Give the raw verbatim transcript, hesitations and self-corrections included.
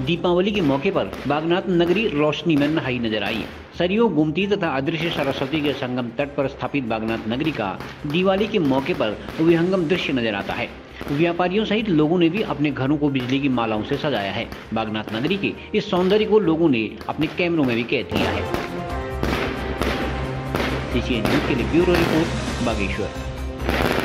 दीपावली के मौके पर बागनाथ नगरी रोशनी में नहाई नजर आई। सरयू, गोमती तथा अदृश्य सरस्वती के संगम तट पर स्थापित बागनाथ नगरी का दिवाली के मौके पर विहंगम दृश्य नजर आता है। व्यापारियों सहित लोगों ने भी अपने घरों को बिजली की मालाओं से सजाया है। बागनाथ नगरी के इस सौंदर्य को लोगों ने अपने कैमरों में भी कैद किया है। सीसीएन न्यूज़ के लिए ब्यूरो रिपोर्ट, बागेश्वर।